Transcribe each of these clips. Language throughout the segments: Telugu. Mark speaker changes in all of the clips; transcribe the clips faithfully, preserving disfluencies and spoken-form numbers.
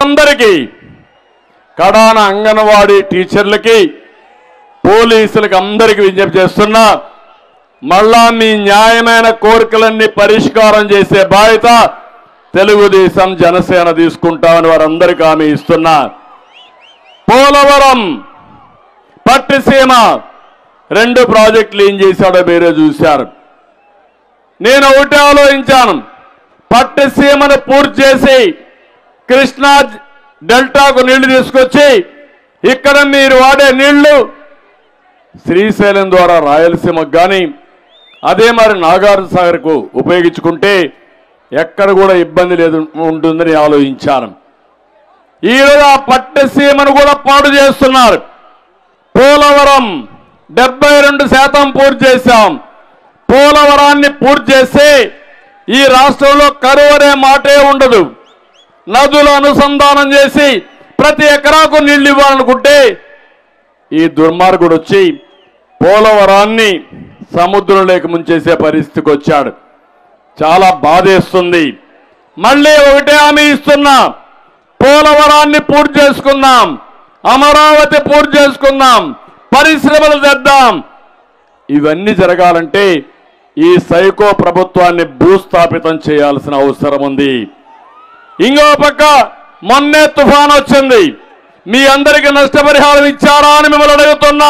Speaker 1: అందరికీ కడాన అంగన్వాడీ టీచర్లకి పోలీసులకు అందరికీ విజ్ఞప్తి చేస్తున్నా, మళ్ళా మీ న్యాయమైన కోరికలన్నీ పరిష్కారం చేసే బాధ్యత తెలుగుదేశం జనసేన తీసుకుంటామని వారందరికీ హామీ ఇస్తున్నా. పోలవరం పట్టిసీమ రెండు ప్రాజెక్టులు ఏం చేశాడో మీరే చూశారు. నేను ఒకటి ఆలోచించాను, పట్టిసీమను పూర్తి చేసి కృష్ణా డెల్టాకు నీళ్లు తీసుకొచ్చి ఇక్కడ మీరు వాడే నీళ్లు శ్రీశైలం ద్వారా రాయలసీమకు కానీ అదే మరి నాగార్జున సాగర్కు ఉపయోగించుకుంటే ఎక్కడ కూడా ఇబ్బంది లేదు ఉంటుందని ఆలోచించాను. ఈరోజు ఆ పట్టిసీమను కూడా పాడు చేస్తున్నారు. పోలవరం డెబ్బై రెండు శాతం పూర్తి చేశాం. పోలవరాన్ని పూర్తి చేస్తే ఈ రాష్ట్రంలో కరువు అనే మాటే ఉండదు. నదులు అనుసంధానం చేసి ప్రతి ఎకరాకు నీళ్లు ఇవ్వాలనుకుంటే ఈ దుర్మార్గుడు వచ్చి పోలవరాన్ని సముద్రంలోకి ముంచేసే పరిస్థితికి వచ్చాడు. చాలా బాధేస్తుంది. మళ్ళీ ఒకటే హామీ ఇస్తున్నా, పోలవరాన్ని పూర్తి చేసుకుందాం, అమరావతి పూర్తి చేసుకుందాం, పరిశ్రమలు తెద్దాం. ఇవన్నీ జరగాలంటే ఈ సైకో ప్రభుత్వాన్ని భూస్థాపితం చేయాల్సిన అవసరం ఉంది. ఇంకో పక్క మొన్నే తుఫాన్ వచ్చింది, మీ అందరికీ నష్టపరిహారం ఇచ్చారా అని మిమ్మల్ని అడుగుతున్నా.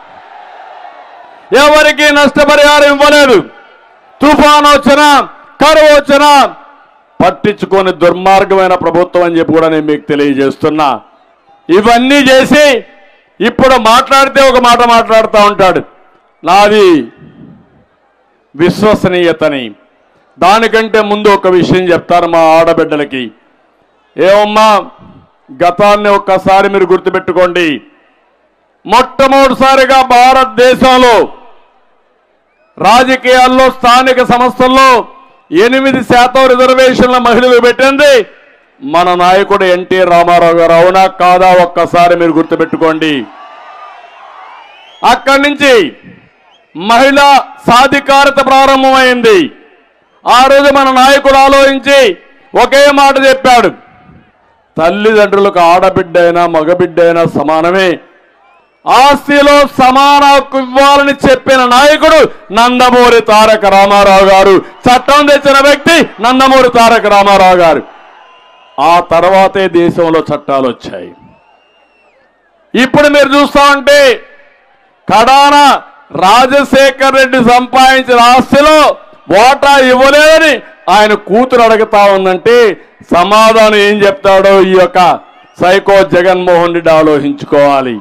Speaker 1: ఎవరికి నష్టపరిహారం ఇవ్వలేదు. తుఫాన్ వచ్చినా కరువు వచ్చినా పట్టించుకొని దుర్మార్గమైన ప్రభుత్వం అని చెప్పి కూడా నేను మీకు తెలియజేస్తున్నా. ఇవన్నీ చేసి ఇప్పుడు మాట్లాడితే ఒక మాట మాట్లాడుతూ ఉంటాడు, నాది విశ్వసనీయతని. దానికంటే ముందు ఒక విషయం చెప్తాను మా ఆడబిడ్డలకి. ఏమమ్మా, గతాన్ని ఒక్కసారి మీరు గుర్తుపెట్టుకోండి. మొట్టమొదటిసారిగా భారతదేశంలో రాజకీయాల్లో స్థానిక సంస్థల్లో ఎనిమిది శాతం రిజర్వేషన్ల మహిళలు పెట్టింది మన నాయకుడు ఎన్టీ రామారావు గారు. అవునా కాదా ఒక్కసారి మీరు గుర్తుపెట్టుకోండి. అక్కడి నుంచి మహిళా సాధికారత ప్రారంభమైంది. ఆ రోజు మన నాయకుడు ఆలోచించి ఒకే మాట చెప్పాడు, తల్లిదండ్రులకు ఆడబిడ్డ అయినా మగబిడ్డ అయినా సమానమే, ఆస్తిలో సమాన హక్కు ఇవ్వాలని చెప్పిన నాయకుడు నందమూరి తారక రామారావు గారు. చట్టం తెచ్చిన వ్యక్తి నందమూరి తారక రామారావు గారు. ఆ తర్వాతే దేశంలో చట్టాలు వచ్చాయి. ఇప్పుడు మీరు చూస్తా ఉంటే కడాన రాజశేఖర్ రెడ్డి సంపాదించిన ఆస్తిలో వాటా ఇవ్వలేదని ఆయన కూతురు అడుగుతా ఉందంటే సమాధానం ఏం చెప్తాడో ఈ యొక్క సైకో జగన్మోహన్ రెడ్డి ఆలోచించుకోవాలి.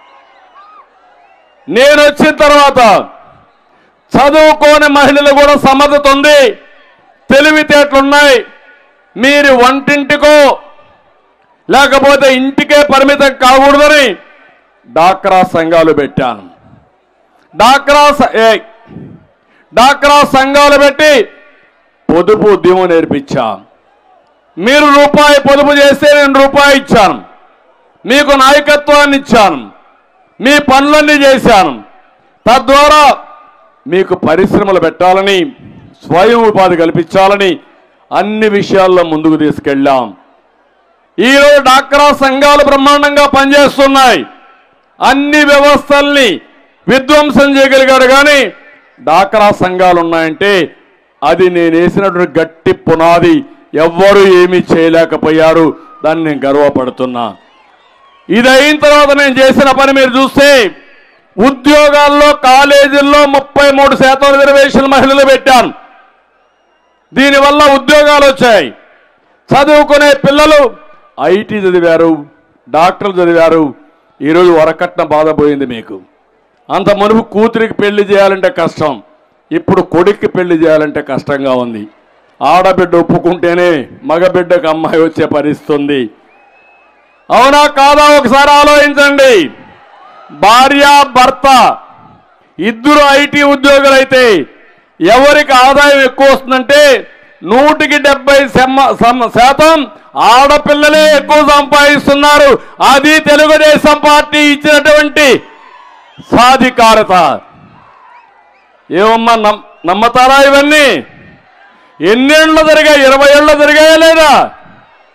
Speaker 1: నేను వచ్చిన తర్వాత చదువుకోని మహిళలు కూడా సమర్థత ఉంది, తెలివితేటలున్నాయి. మీరు వంటింటికో లేకపోతే ఇంటికే పరిమితం కాకూడదని డాక్రా సంఘాలు పెట్టాను. డాక్రా డాక్రా సంఘాలు పెట్టి పొదుపు ఉద్యమం నేర్పించా. మీరు రూపాయి పొదుపు చేస్తే నేను రూపాయి ఇచ్చాను, మీకు నాయకత్వాన్ని ఇచ్చాను, మీ పనులన్నీ చేశాను. తద్వారా మీకు పరిశ్రమలు పెట్టాలని, స్వయం ఉపాధి కల్పించాలని అన్ని విషయాల్లో ముందుకు తీసుకెళ్ళాం. ఈరోజు డాక్రా సంఘాలు బ్రహ్మాండంగా పనిచేస్తున్నాయి. అన్ని వ్యవస్థల్ని విధ్వంసం చేయగలిగాడు. కానీ డాక్రా సంఘాలు ఉన్నాయంటే అది నేను వేసినటువంటి గట్టి పునాది. ఎవ్వరూ ఏమీ చేయలేకపోయారు. దాన్ని నేను గర్వపడుతున్నా. ఇది అయిన తర్వాత నేను చేసిన పని మీరు చూస్తే ఉద్యోగాల్లో కాలేజీల్లో ముప్పై మూడు శాతం రిజర్వేషన్ మహిళలు పెట్టాను. దీనివల్ల ఉద్యోగాలు వచ్చాయి. చదువుకునే పిల్లలు ఐటీ చదివారు, డాక్టర్లు చదివారు. ఈరోజు వరకట్న బాధ పోయింది మీకు. అంత మునుపు కూతురికి పెళ్లి చేయాలంటే కష్టం, ఇప్పుడు కొడుక్కి పెళ్లి చేయాలంటే కష్టంగా ఉంది. ఆడబిడ్డ ఒప్పుకుంటేనే మగబిడ్డకు అమ్మాయి వచ్చే పరిస్థితి ఉంది. అవునా కాదా ఒకసారి ఆలోచించండి. భార్య భర్త ఇద్దరు ఐటీ ఉద్యోగులైతే ఎవరికి ఆదాయం ఎక్కువ వస్తుందంటే నూటికి డెబ్బై శాతం ఆడపిల్లలే ఎక్కువ సంపాదిస్తున్నారు. అది తెలుగుదేశం పార్టీ ఇచ్చినటువంటి సాధికారత. ఏమమ్మా నమ్మతారా ఇవన్నీ? ఎన్నేళ్ళు జరిగాయి? ఇరవై ఏళ్ళు జరిగాయా లేదా?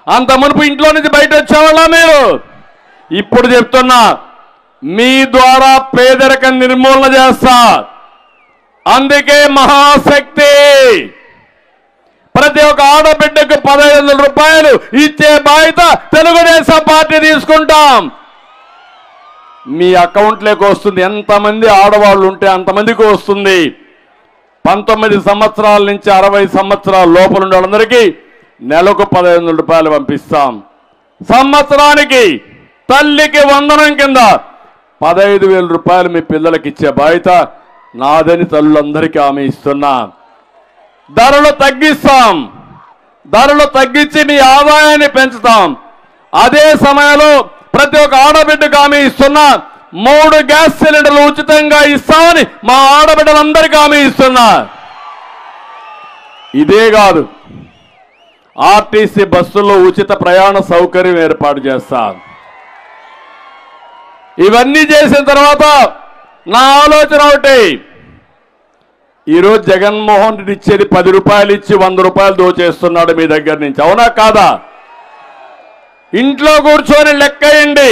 Speaker 1: అంత మునుపు ఇంట్లో నుంచి బయట వచ్చేవాళ్ళ మీరు? ఇప్పుడు చెప్తున్నా, మీ ద్వారా పేదరికం నిర్మూలన చేస్తా. అందుకే మహాశక్తి. ప్రతి ఒక్క ఆడబిడ్డకు పదహైదు వందల రూపాయలు ఇచ్చే బాధ్యత తెలుగుదేశం పార్టీ తీసుకుంటాం. మీ అకౌంట్లోకి వస్తుంది. ఎంతమంది ఆడవాళ్ళు ఉంటే అంతమందికి వస్తుంది. పంతొమ్మిది సంవత్సరాల నుంచి అరవై సంవత్సరాల లోపల ఉండే వాళ్ళందరికీ నెలకు పదహైదు వందల రూపాయలు పంపిస్తాం. సంవత్సరానికి తల్లికి వందనం కింద పదహైదు వేల రూపాయలు మీ పిల్లలకి ఇచ్చే బాధ్యత నాదని తల్లులందరికీ హామీ ఇస్తున్నా. ధరలు తగ్గిస్తాం. ధరలు తగ్గించి మీ ఆదాయాన్ని పెంచుతాం. అదే సమయంలో ప్రతి ఒక్క ఆడబిడ్డకు హామీ ఇస్తున్నా, మూడు గ్యాస్ సిలిండర్లు ఉచితంగా ఇస్తామని మా ఆడబిడ్డలందరికీ హామీ ఇస్తున్నా. ఇదే కాదు, ఆర్టీసీ బస్సుల్లో ఉచిత ప్రయాణ సౌకర్యం ఏర్పాటు చేస్తాం. ఇవన్నీ చేసిన తర్వాత నా ఆలోచన ఒకటి, ఈరోజు జగన్మోహన్ రెడ్డి ఇచ్చేది పది రూపాయలు ఇచ్చి వంద రూపాయలు దోచేస్తున్నాడు మీ దగ్గర నుంచి. అవునా కాదా? ఇంట్లో కూర్చొని లెక్కేయండి.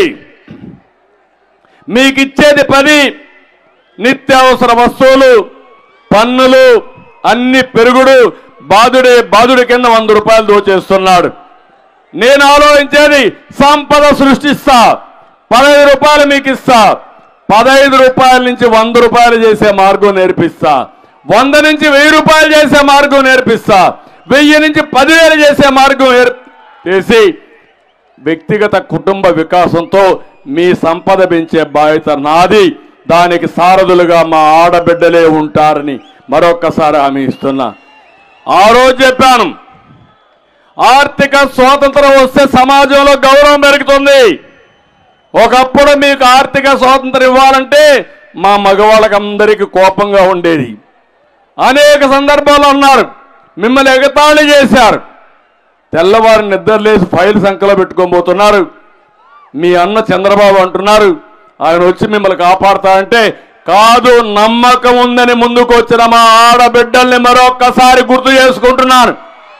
Speaker 1: మీకు ఇచ్చేది పది, నిత్యావసర వస్తువులు, పన్నులు అన్ని పెరుగుడు, బాధుడే బాధుడి కింద వంద రూపాయలు దోచేస్తున్నాడు. నేను ఆలోచించేది సంపద సృష్టిస్తా, పదహైదు రూపాయలు మీకు ఇస్తా. పదహైదు రూపాయల నుంచి వంద రూపాయలు చేసే మార్గం నేర్పిస్తా. వంద నుంచి వెయ్యి రూపాయలు చేసే మార్గం నేర్పిస్తా. వెయ్యి నుంచి పదివేలు చేసే మార్గం చేసి వ్యక్తిగత కుటుంబ వికాసంతో మీ సంపద పెంచే బాధ్యత నాది. దానికి సారథులుగా మా ఆడబిడ్డలే ఉంటారని మరొక్కసారి హామీ ఇస్తున్నా. ఆ రోజు చెప్పాను, ఆర్థిక స్వాతంత్రం వస్తే సమాజంలో గౌరవం పెరుగుతుంది. ఒకప్పుడు మీకు ఆర్థిక స్వాతంత్రం ఇవ్వాలంటే మా మగవాళ్ళకందరికీ కోపంగా ఉండేది. అనేక సందర్భాలు అన్నారు, మిమ్మల్ని ఎగతాళి చేశారు. తెల్లవారు నిద్రలేసి ఫైల్ సంఖ్యలో పెట్టుకోబోతున్నారు. మీ అన్న చంద్రబాబు అంటున్నారు ఆయన వచ్చి మిమ్మల్ని కాపాడతారంటే, కాదు, నమ్మకం ఉందని ముందుకు వచ్చిన మా ఆడబిడ్డల్ని మరొక్కసారి గుర్తు చేసుకుంటున్నాను.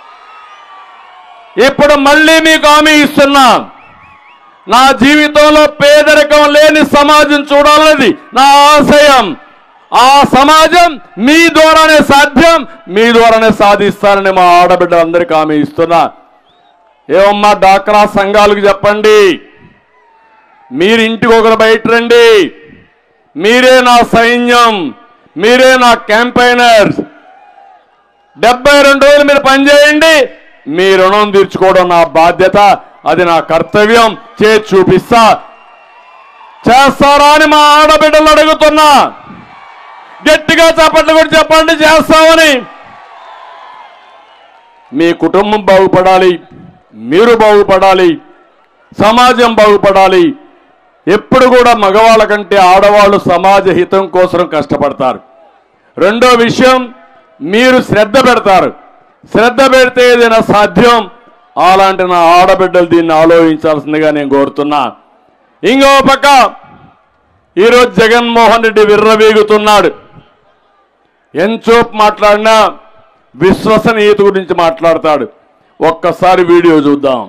Speaker 1: ఇప్పుడు మళ్ళీ మీకు హామీ ఇస్తున్నా, నా జీవితంలో పేదరికం లేని సమాజం చూడాలన్నది నా ఆశయం. ఆ సమాజం మీ ద్వారానే సాధ్యం, మీ ద్వారానే సాధిస్తారని మా ఆడబిడ్డలందరికీ హామీ ఇస్తున్నా. ఏమమ్మా, డాక్రా సంఘాలకు చెప్పండి, మీరు ఇంటికి ఒకరు బయట రండి, మీరే నా సైన్యం, మీరే నా క్యాంపైనర్స్. డెబ్బై రెండు రోజులు మీరు పనిచేయండి, మీ రుణం తీర్చుకోవడం నా బాధ్యత, అది నా కర్తవ్యం. చేసి చూపిస్తా. చేస్తారా అని మా ఆడబిడ్డలు అడుగుతున్నా. గట్టిగా చప్పట్లు కూడా చెప్పండి చేస్తామని. మీ కుటుంబం బాగుపడాలి, మీరు బాగుపడాలి, సమాజం బాగుపడాలి. ఎప్పుడు కూడా మగవాళ్ళ కంటే ఆడవాళ్ళు సమాజ హితం కోసం కష్టపడతారు. రెండో విషయం, మీరు శ్రద్ధ పెడతారు. శ్రద్ధ పెడితే ఏదైనా సాధ్యం. అలాంటి నా ఆడబిడ్డలు దీన్ని ఆలోచించాల్సిందిగా నేను కోరుతున్నా. ఇంకో పక్క ఈరోజు జగన్మోహన్ రెడ్డి విర్రవీగుతున్నాడు. ఎంచోపు మాట్లాడినా విశ్వసనీయత గురించి మాట్లాడతాడు. ఒక్కసారి వీడియో చూద్దాం.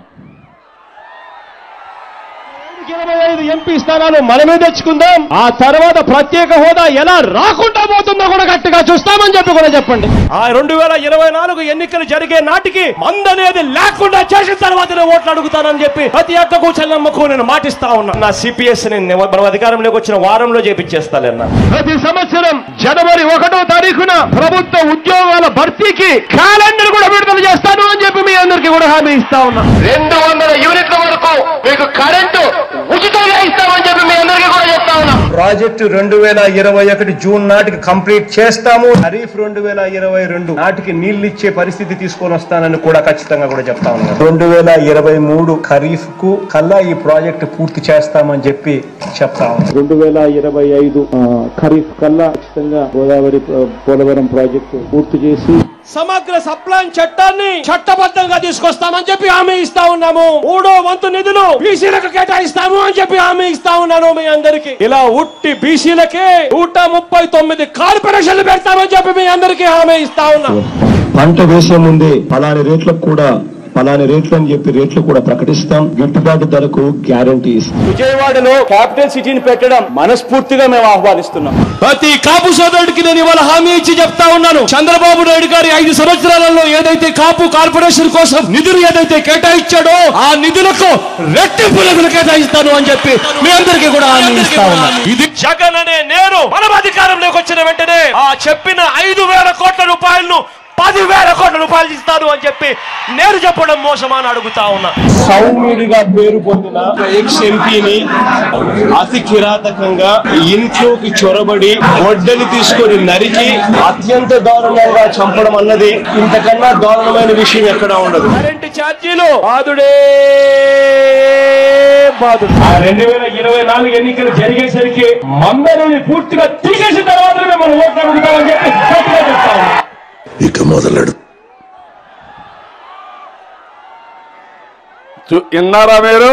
Speaker 2: ఇరవై ఐదు ఎంపీ స్థానాలు మనమే తెచ్చుకుందాం. ఆ తర్వాత ప్రత్యేక హోదా ఎలా రాకుండా పోతుందో కూడా గట్టిగా చూస్తామని చెప్పి కూడా చెప్పండి. ఆ రెండు వేల ఇరవై నాలుగు ఎన్నికలు జరిగే నాటికి మందనేది లేకుండా చేసిన తర్వాత ఓట్లు అడుగుతానని చెప్పి ప్రతి ఒక్కకు చెల్లమ్మకు నేను మాటిస్తా ఉన్నా. నా సిపిఎస్ మనం అధికారంలోకి వచ్చిన వారంలో చేపించేస్తానన్నా. ప్రతి సంవత్సరం జనవరి ఒకటో తారీఖున ప్రభుత్వ ఉద్యోగాల భర్తీకి క్యాలెండర్ కూడా విడుదల చేస్తాను అని చెప్పి మీ అందరికీ కూడా హామీ ఇస్తా ఉన్నా. రెండు వందల యూనిట్ల వరకు మీకు కరెంటు ఉచితంగా ఇస్తామని చెప్పి మీ అందరికీ కూడా చెప్తా ఉన్నాం.
Speaker 3: ప్రాజెక్టు రెండు వేల ఇరవై ఒకటి జూన్ నాటికి కంప్లీట్ చేస్తాము. ఖరీఫ్ రెండు వేల ఇరవై రెండు నాటికి నీళ్లు ఇచ్చే పరిస్థితి తీసుకొని వస్తానని కూడా ఖచ్చితంగా కూడా చెప్తా ఉన్నాం. రెండు వేల ఇరవై మూడు ఖరీఫ్ కు కల్లా ఈ ప్రాజెక్టు పూర్తి చేస్తామని చెప్పి చెప్తా ఉన్నాం.
Speaker 4: రెండు వేల ఇరవై ఐదు ఖరీఫ్ కల్లా ఖచ్చితంగా గోదావరి పోలవరం ప్రాజెక్టు పూర్తి చేసి
Speaker 2: సమగ్ర సప్లాన్ చట్టాన్ని చట్టబద్ధంగా తీసుకొస్తామని చెప్పి హామీ ఇస్తా ఉన్నాము. మూడో వంతు నిధులు బీసీలకు కేటాయిస్తాము అని చెప్పి హామీ ఇస్తా ఉన్నాను మీ అందరికి. ఇలా ఉట్టి బీసీలకే నూట ముప్పై తొమ్మిది కార్పొరేషన్లు పెడతామని చెప్పి మీ అందరికీ హామీ ఇస్తా ఉన్నాం.
Speaker 5: పంట వేసే ముందే పలాని రేట్లకు కూడా
Speaker 3: పలాని రేట్లు అని చెప్పి రేట్లు కూడా ప్రకటిస్తాం. గిట్టుబాటు ధరకు గ్యారంటీ ఇస్తాం.
Speaker 2: విజయవాడలో క్యాపిటల్ సిటీని పెట్టడం మనస్ఫూర్తిగా మేము ఆహ్వానిస్తున్నాం. ప్రతి కాపు సోదరుడికి నేను ఇవాళ హామీ ఇచ్చి చెప్తా ఉన్నాను, చంద్రబాబు నాయుడు గారి ఐదు సంవత్సరాలలో ఏదైతే కాపు కార్పొరేషన్ కోసం నిధులు ఏదైతే కేటాయించాడో ఆ నిధులకు రెట్టింపు నిధులు కేటాయిస్తాను అని చెప్పి మీ అందరికీ కూడా హామీ ఇస్తా ఉన్నాను. ఇది జగన్ అనే నేను మనం అధికారంలోకి వచ్చిన వెంటనే ఆ చెప్పిన ఐదు వేల కోట్ల రూపాయలను పదివేల కోట్ల రూపాయలు ఇస్తాను అని చెప్పి నేను చెప్పడం మోసమా అని అడుగుతా ఉన్నా. సౌమ్యుడిగా పేరు పొందిన ఎక్స్ ఎంపీని అతి కిరాతకంగా ఇంట్లోకి చొరబడి గొడ్డలి తీసుకొని నరికి అత్యంత దారుణంగా చంపడం అన్నది ఇంతకన్నా దారుణమైన విషయం ఎక్కడా ఉండదు. కరెంటు ఛార్జీలు బాదుడే బాదుడు. ఆ రెండు వేల ఇరవై నాలుగు ఎన్నికలు జరిగేసరికి మందరిని పూర్తిగా తీసేసిన తర్వాత మనం ఓట్లు అడుగుతామని చెప్పి గట్టిగా చెప్తా ఉన్నాం.
Speaker 5: ఇక మొదలెడు
Speaker 1: విన్నారా మీరు?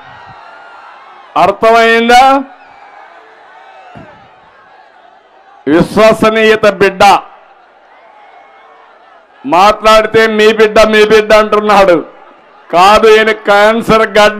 Speaker 1: అర్థమైందా? విశ్వసనీయత బిడ్డ మాట్లాడితే మీ బిడ్డ మీ బిడ్డ అంటున్నాడు. కాదు, ఈయన క్యాన్సర్ గడ్డ.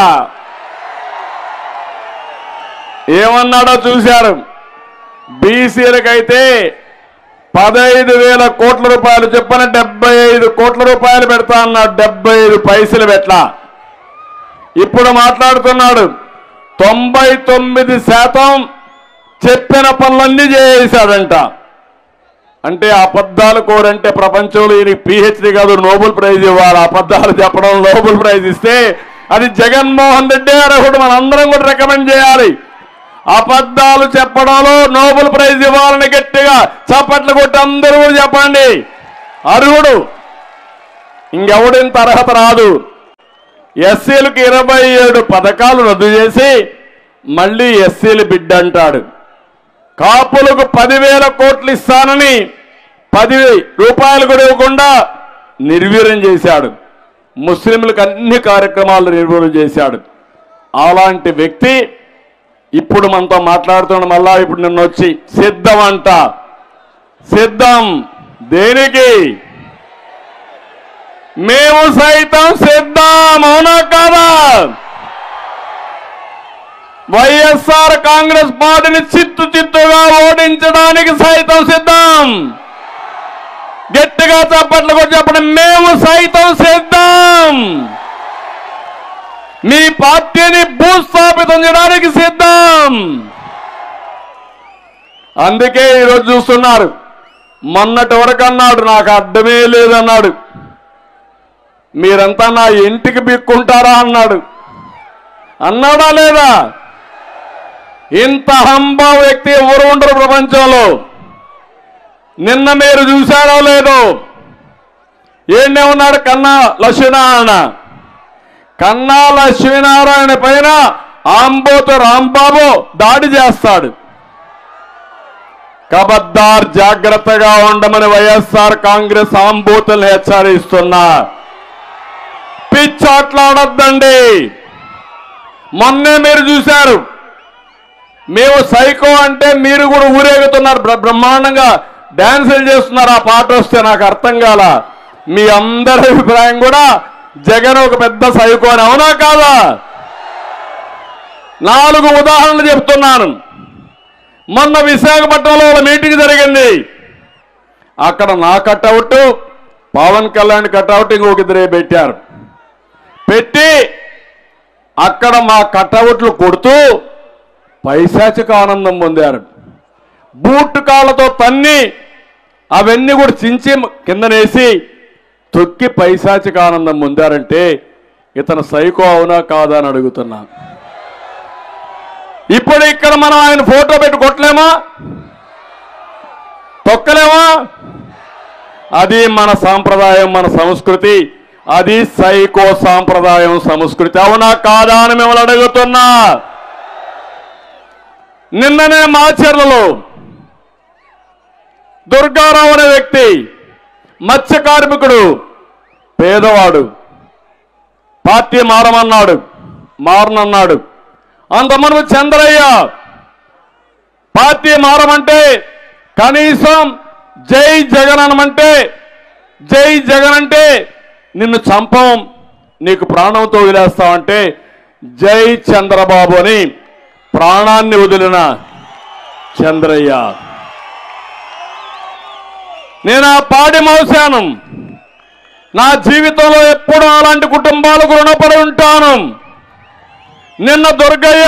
Speaker 1: ఏమన్నాడో చూశారు. బీసీలకైతే పదహైదు వేల కోట్ల రూపాయలు చెప్పిన డెబ్బై ఐదు కోట్ల రూపాయలు పెడతా అన్నాడు. డెబ్బై ఐదు పైసలు పెట్లా. ఇప్పుడు మాట్లాడుతున్నాడు తొంభై తొమ్మిది శాతం చెప్పిన పనులన్నీ చేశాడంట. అంటే అబద్ధాలు కోరంటే ప్రపంచంలో ఈయనకి పిహెచ్డి కాదు, నోబెల్ ప్రైజ్ ఇవ్వాలి. అబద్ధాలు చెప్పడం నోబెల్ ప్రైజ్ ఇస్తే అది జగన్మోహన్ రెడ్డి అర్హుడు. మనందరం కూడా రికమెండ్ చేయాలి. అబద్ధాలు చెప్పడంలో నోబెల్ ప్రైజ్ ఇవ్వాలని గట్టిగా చప్పట్లు కొట్టి అందరూ చెప్పండి. అర్హుడు. ఇంకెవడింత అర్హత రాదు. ఎస్సీలకు ఇరవై ఏడు పథకాలు రద్దు చేసి మళ్ళీ ఎస్సీలు బిడ్డ అంటాడు. కాపులకు పదివేల కోట్లు ఇస్తానని పది రూపాయలు కూడా ఇవ్వకుండా నిర్వీర్యం చేశాడు. ముస్లింలకు అన్ని కార్యక్రమాలు నిర్వీర్యం చేశాడు. అలాంటి వ్యక్తి ఇప్పుడు మనతో మాట్లాడుతున్న మళ్ళా ఇప్పుడు నిన్న వచ్చి సిద్ధం అంట. సిద్ధం దేనికి? మేము సైతం సిద్ధం. అవునా కాదా? వైఎస్ఆర్ కాంగ్రెస్ పార్టీని చిత్తు చిత్తుగా ఓడించడానికి సైతం సిద్ధం. గట్టిగా చప్పట్లు కూడా చెప్పండి. మేము సైతం సిద్ధం. మీ పార్టీని భూస్థాపితం చేయడానికి సిద్ధం. అందుకే ఈరోజు చూస్తున్నారు. మొన్నటి వరకు అన్నాడు నాకు అడ్డమే లేదన్నాడు. మీరంతా నా ఇంటికి బిక్కుంటారా అన్నాడు. అన్నాడా లేదా? ఇంత హంబా వ్యక్తి ఎవరు ఉండరు ప్రపంచంలో. నిన్న మీరు చూశారో లేదో, ఏండే ఉన్నాడు కన్నా లక్ష్మీనారాయణ. కన్నా లక్ష్మీనారాయణ పైన ఆంబోతు రాంబాబు దాడి చేస్తాడు. కబద్దార్ జాగ్రత్తగా ఉండమని వైఎస్ఆర్ కాంగ్రెస్ ఆంబోతుల్ని హెచ్చరిస్తున్నా. పిచ్చాట్లాడొద్దండి. మొన్నే మీరు చూశారు. మేము సైకో అంటే మీరు కూడా ఊరేగుతున్నారు, బ్రహ్మాండంగా డాన్సులు చేస్తున్నారు. ఆ పాట వస్తే నాకు అర్థం కాల. మీ అందరి అభిప్రాయం కూడా జగన్ ఒక పెద్ద సైకో అని. అవునా కాదా? నాలుగు ఉదాహరణలు చెప్తున్నాను. మొన్న విశాఖపట్నంలో ఒక మీటింగ్ జరిగింది. అక్కడ నా కట్అవుట్, పవన్ కళ్యాణ్ కట్అవుట్ ఇంకొక ఇద్దరే పెట్టారు. పెట్టి అక్కడ మా కట్అవుట్లు కొడుతూ పైశాచిక ఆనందం పొందారు. బూట్ కాళ్ళతో తన్ని అవన్నీ కూడా చించి కిందనేసి తొక్కి పైశాచిక ఆనందం పొందారంటే ఇతను సైకో అవునా కాదా అని అడుగుతున్నా. ఇప్పుడు ఇక్కడ మనం ఆయన ఫోటో పెట్టి కొట్టలేమా? తొక్కలేమా? అది మన సాంప్రదాయం, మన సంస్కృతి. అది సైకో సాంప్రదాయం, సంస్కృతి. అవునా కాదా అని మిమ్మల్ని అడుగుతున్నా. నిన్ననే మాచర్లలో దుర్గారావు అనే వ్యక్తి మత్స్య కార్మికుడు, పేదవాడు, పార్టీ మారమన్నాడు, మారనన్నాడు. అంతమంది చంద్రయ్య పార్టీ మారమంటే కనీసం జై జగన్ అనమంటే, జై జగన్ అంటే నిన్ను చంపం, నీకు ప్రాణంతో వదిలేస్తామంటే జై చంద్రబాబు అని ప్రాణాన్ని వదిలిన చంద్రయ్య. నేను ఆ పాడి మోసాను. నా జీవితంలో ఎప్పుడూ అలాంటి కుటుంబాలకు రుణపడి ఉంటాను. నిన్న దుర్గయ్య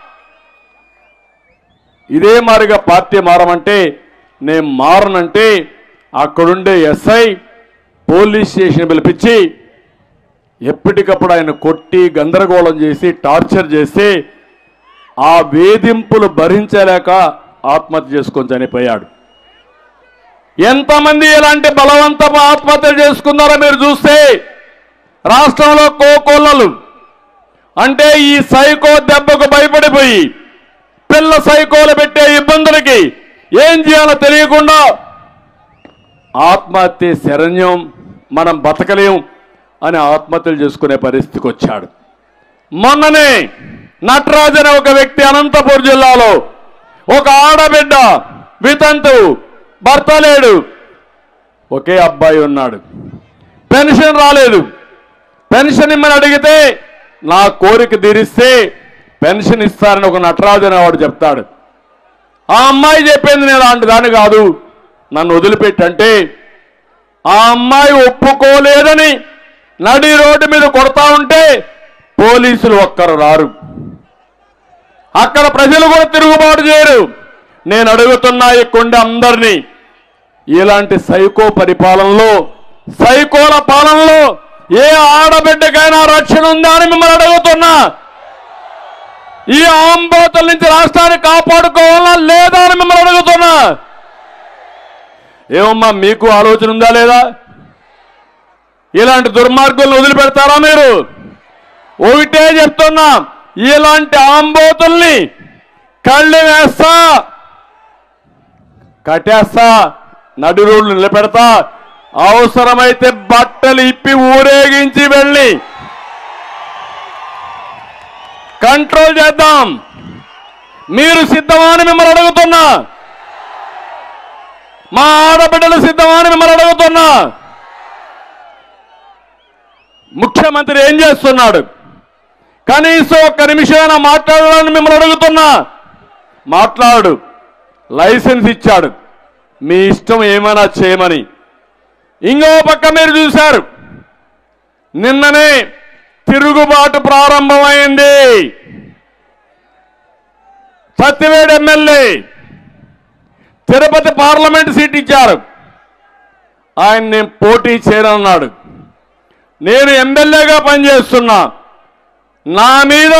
Speaker 1: ఇదే మారిగా పార్టీ మారమంటే నేను మారనంటే అక్కడుండే ఎస్ఐ పోలీస్ స్టేషన్ పిలిపించి ఎప్పటికప్పుడు ఆయన కొట్టి గందరగోళం చేసి టార్చర్ చేసి ఆ వేధింపులు భరించలేక ఆత్మహత్య చేసుకొని చనిపోయాడు. ఎంతమంది ఇలాంటి బలవంతపు ఆత్మహత్యలు చేసుకున్నారో మీరు చూస్తే రాష్ట్రంలో కోకొల్లలు అంటే ఈ సైకో దెబ్బకు భయపడిపోయి పిల్ల సైకోలు పెట్టే ఇబ్బందులకి ఏం చేయాలో తెలియకుండా ఆత్మహత్య శరణ్యం, మనం బతకలేం అని ఆత్మహత్యలు చేసుకునే పరిస్థితికి వచ్చాడు. మొన్ననే నటరాజ్ అనే ఒక వ్యక్తి అనంతపురం జిల్లాలో ఒక ఆడబిడ్డ వితంతు, భర్త లేడు, ఒకే అబ్బాయి ఉన్నాడు, పెన్షన్ రాలేదు. పెన్షన్ ఇమ్మని అడిగితే నా కోరిక తీరిస్తే పెన్షన్ ఇస్తారని ఒక నటరాజు అనేవాడు చెప్తాడు. ఆ అమ్మాయి చెప్పింది నేను అలాంటి దాన్ని కాదు, నన్ను వదిలిపెట్టంటే ఆ అమ్మాయి ఒప్పుకోలేదని నడి రోడ్డు మీద కొడతా ఉంటే పోలీసులు ఒక్కరు రారు. అక్కడ ప్రజలు కూడా తిరుగుబాటు చేయరు. నేను అడుగుతున్నా ఈ కొండ అందరినీ, ఇలాంటి సైకో పరిపాలనలో, సైకోల పాలనలో ఏ ఆడబిడ్డకైనా రక్షణ ఉందా అని మిమ్మల్ని అడుగుతున్నా. ఈ ఆంబోతుల నుంచి రాష్ట్రాన్ని కాపాడుకోవాలా లేదా అని మిమ్మల్ని అడుగుతున్నా. ఏమమ్మా మీకు ఆలోచన ఉందా లేదా? ఇలాంటి దుర్మార్గులను వదిలిపెడతారా మీరు? ఒకటే చెప్తున్నా, ఇలాంటి ఆంబోతుల్ని కళ్ళు వేస్తా, కట్టేస్తా, నడి రోడ్లు నిలబెడతా, అవసరమైతే బట్టలు ఇప్పి ఊరేగించి వెళ్ళి కంట్రోల్ చేద్దాం. మీరు సిద్ధమా అని మిమ్మల్ని అడుగుతున్నా. మా ఆడబిడ్డలు సిద్ధమా అని మిమ్మల్ని అడుగుతున్నా. ముఖ్యమంత్రి ఏం చేస్తున్నాడు? కనీసం ఒక్క నిమిషమైనా మాట్లాడాలని మిమ్మల్ని అడుగుతున్నా. మాట్లాడు. లైసెన్స్ ఇచ్చాడు, మీ ఇష్టం ఏమైనా చేయమని. ఇంకో పక్క మీరు చూశారు, నిన్ననే తిరుగుబాటు ప్రారంభమైంది. Satyavedu MLA Tirupati parliament seat ఇచ్చారు. ఆయన నేను పోటీ చేయనన్నాడు. నేను ఎమ్మెల్యేగా పనిచేస్తున్నా, నా మీద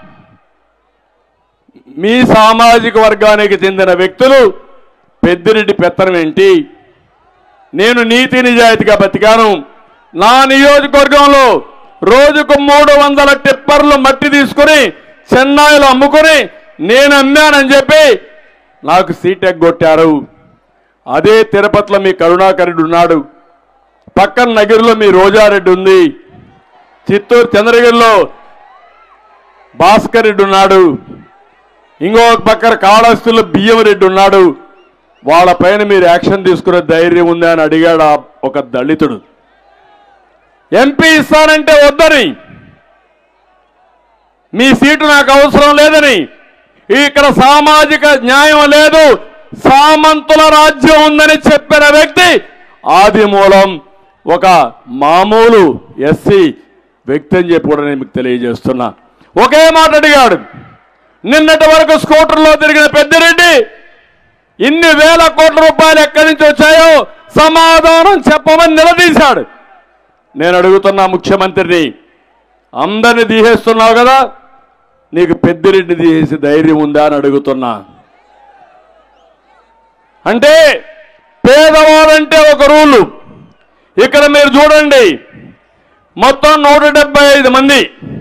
Speaker 1: మీ సామాజిక వర్గానికి చెందిన వ్యక్తులు పెద్దిరెడ్డి పెత్తనం ఏంటి? నేను నీతి నిజాయితీగా బతికాను. నా నియోజకవర్గంలో రోజుకు మూడు వందల టిప్పర్లు మట్టి తీసుకుని చెన్నైలో అమ్ముకుని నేను అమ్మానని చెప్పి నాకు సీట్ ఎగ్గొట్టారు. అదే తిరుపతిలో మీ కరుణాకర్ రెడ్డి ఉన్నాడు, పక్కన నగిరిలో మీ రోజారెడ్డి ఉంది, చిత్తూరు చంద్రగిరిలో భాస్కర్ రెడ్డి ఉన్నాడు, ఇంకొక పక్కన కాళహస్తిలో బియ్యం రెడ్డి ఉన్నాడు. వాళ్ళపైన మీరు యాక్షన్ తీసుకునే ధైర్యం ఉందా అని అడిగాడు ఒక దళితుడు. ఎంపీ ఇస్తానంటే వద్దని, మీ సీటు నాకు అవసరం లేదని, ఇక్కడ సామాజిక న్యాయం లేదు, సామంతుల రాజ్యం ఉందని చెప్పిన వ్యక్తి ఆదిమూలం ఒక మామూలు ఎస్సీ వ్యక్తి అని చెప్పి కూడా నేను మీకు తెలియజేస్తున్నా. ఒకే మాట అడిగాడు. నిన్నటి వరకు స్కూటర్లో తిరిగిన పెద్దిరెడ్డి ఇన్ని వేల కోట్ల రూపాయలు ఎక్కడి నుంచి వచ్చాయో సమాధానం చెప్పమని నిలదీశాడు. నేను అడుగుతున్నా ముఖ్యమంత్రిని, అందరిని తీసేస్తున్నావు కదా, నీకు పెద్దిరెడ్డిని తీసేసి ధైర్యం ఉందా అని అడుగుతున్నా. అంటే పేదవాడంటే ఒక రూలు. ఇక్కడ మీరు చూడండి, మొత్తం నూట డెబ్బై ఐదు మంది